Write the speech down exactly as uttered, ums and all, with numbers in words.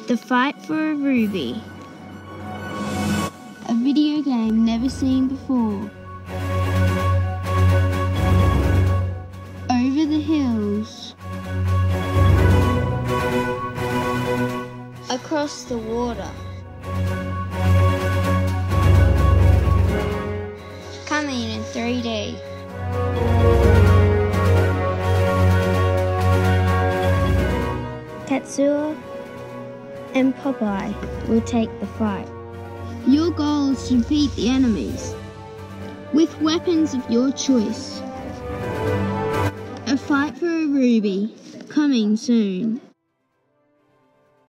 The Fight for a Ruby. A video game never seen before. Over the hills. Across the water. Coming in three D. Tetsuo and Popeye will take the fight. Your goal is to defeat the enemies with weapons of your choice. A Fight for a Ruby, coming soon.